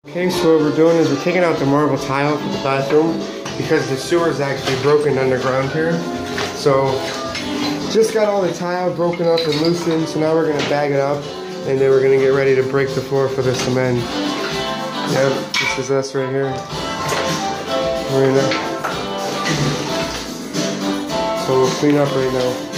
Okay, so what we're doing is we're taking out the marble tile for the bathroom because the sewer is actually broken underground here. So just got all the tile broken up and loosened, so now we're gonna bag it up and then we're gonna get ready to break the floor for the cement. Yep, this is us right here. So we'll clean up right now.